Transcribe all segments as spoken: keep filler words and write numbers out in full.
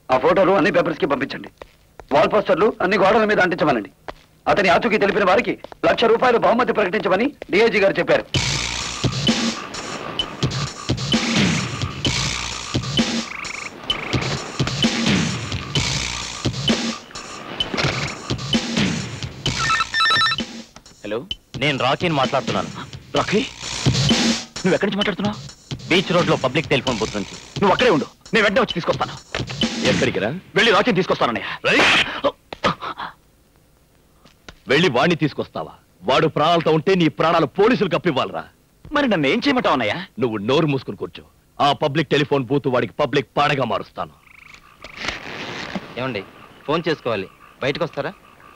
ఆ ఫోటోలు అన్ని పేపర్స్ కి పంపించండి. వాల్ పోస్టర్లు అన్ని గోడల మీద అంటించమనండి. అతని ఆచూకీ తెలిపిన వారికి లక్ష రూపాయలు బహుమతి ప్రకటించమని డిఐజీ గారు చెప్పారు. హలో, నేను రాకీని మాట్లాడుతున్నాను. రాకీ, నువ్వు ఎక్కడి నుంచి మాట్లాడుతున్నావు? బీచ్ రోడ్ లో పబ్లిక్ టెలిఫోన్ బూత్ నుంచి. నువ్వు అక్కడే ఉండు, నేను వెంటనే వచ్చి తీసుకొస్తాను. ఎక్కడికి రా? వెళ్ళి రాకీని తీసుకొస్తానన్నయ్య. వెళ్ళి వాడిని తీసుకొస్తావా? వాడు ప్రాణాలతో ఉంటే నీ ప్రాణాలు పోలీసులకు అప్పివ్వాలరా. మరి నన్ను ఏం చేయమంటావు అన్నయ్య? నువ్వు నోరు మూసుకుని కూర్చో. ఆ పబ్లిక్ టెలిఫోన్ బూత్ వాడికి పబ్లిక్ పాడగా మారుస్తాను. ఏమండి, ఫోన్ చేసుకోవాలి, బయటకు వస్తారా?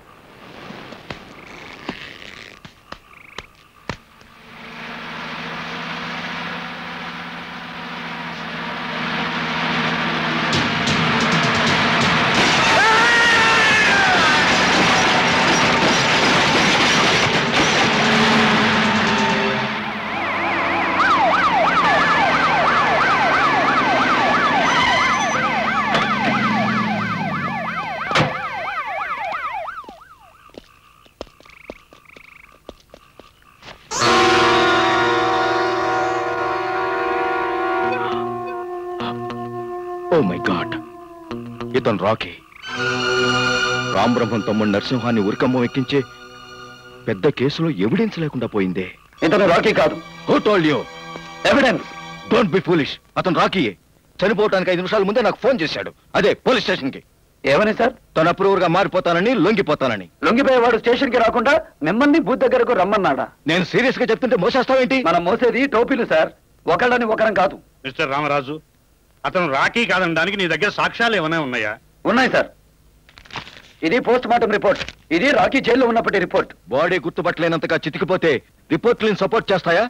ఓ మై గాడ్, ఇతను రాకీ. రామ్ బ్రహ్మం తమ్ముడు నరసింహాన్ని ఉరికమ్మం ఎక్కించే పెద్ద కేసులో ఎవిడెన్స్ లేకుండా పోయిందే. ఇతను రాకీ కాదు. Who told you? Evidence. Don't be foolish. అతను రాకీయే. చనిపోవటానికి ఐదు నిమిషాల ముందే నాకు ఫోన్ చేశాడు. అదే పోలీస్ స్టేషన్ కి. ఏమని సార్? తన అప్రూవర్ గా మారిపోతానని, లొంగిపోతానని. లొంగిపోయేవాడు స్టేషన్ కి రాకుండా మిమ్మల్ని బూత్ దగ్గరకు రమ్మన్నాడా? నేను సీరియస్ గా చెప్తుంటే మోసేస్తావేంటి? మనం మోసేది టోపీలు సార్, ఒకళ్ళని ఒకరం కాదు. మిస్టర్ రామరాజు, అతను రాకీ కాదనడానికి నీ దగ్గర సాక్ష్యాలు ఏమైనా ఉన్నాయా? ఉన్నాయి సార్. ఇది పోస్ట్ మార్టం రిపోర్ట్. ఇది రాకీ జైల్లో ఉన్నప్పటి రిపోర్ట్. బాడీ గుర్తుపట్టలేనంతగా చితికిపోతే రిపోర్ట్లను సపోర్ట్ చేస్తాయా?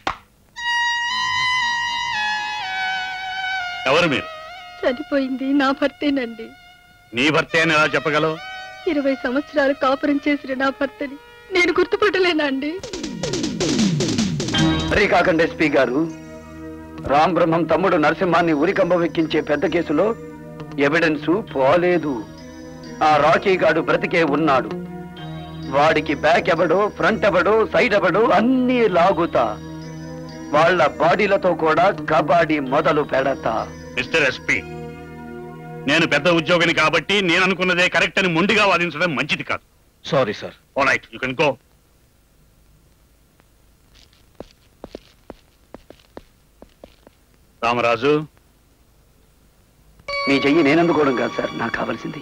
ఎవరు మీరు? చనిపోయింది నా భర్తేనండి. నీ భర్తే అని ఎలా చెప్పగలవు? ఇరవై సంవత్సరాలు కాపురం చేసిన నా భర్తని నేను గుర్తుపట్టలేనండి. మరీ కాకండి ఎస్పీ గారు, రామ్ బ్రహ్మం తమ్ముడు నరసింహాన్ని ఉరికంబం ఎక్కించే పెద్ద కేసులో ఎవిడెన్స్ పోలేదు. ఆ రాకీ గాడు బ్రతికే ఉన్నాడు. వాడికి బ్యాక్ ఎవడో, ఫ్రంట్ ఎవడో, సైడ్ ఎవడో అన్నీ లాగుతా. వాళ్ళ బాడీలతో కూడా కబాడీ మొదలు పెడతా. మిస్టర్ ఎస్పీ, నేను పెద్ద ఉద్యోగిని కాబట్టి నేను అనుకున్నదే కరెక్ట్ అని మొండిగా వాదించడం మంచిది కాదు. Sorry sir. Alright, you can go. Ramaraju, మీ చెయ్యి నేనందుకోవడం కాదు సార్ నాకు కావాల్సింది.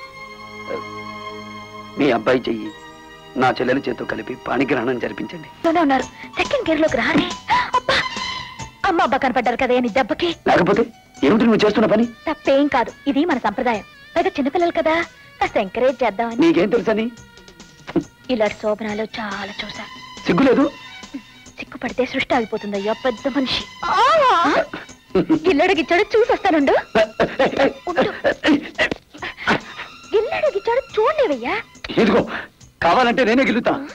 మీ అబ్బాయి చెయ్యి నా చెల్లెలి చేత్తో కలిపి పాణిగ్రహణం జరిపించండి. ఉన్నారు సెకండ్ గేర్ లోకి రారే. అబ్బా, అమ్మ అబ్బా కనపడ్డారు కదా నీ దెబ్బకి. లేకపోతే ఏమిటి నువ్వు చేస్తున్న పని? తప్పేం కాదు, ఇది మన సంప్రదాయం. పైగా చిన్నపిల్లలు కదా, కాస్త ఎంకరేజ్ చేద్దామని. నీకేం తెలుసని? ఇలాంటి శోభనాలు చాలా చూసా. సిగ్గులేదు? సిగ్గుపడితే సృష్టి ఆగిపోతుంది. అయ్యో పెద్ద మనిషి. గిల్లడు గిచ్చాడు చూసొస్తానుండు. గిల్లడు గిచ్చాడు చూడలేవయ్యా. ఇదిగో, కావాలంటే నేనే గెలుతా.